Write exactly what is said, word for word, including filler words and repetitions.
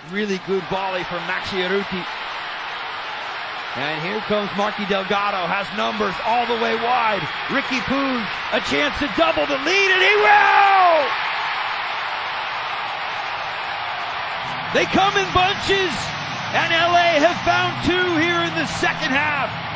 Really good volley from Maxi Arruti. And here comes Marky Delgado, has numbers all the way wide. Rigui Puig, a chance to double the lead, and he will! They come in bunches, and L A have found two here in the second half.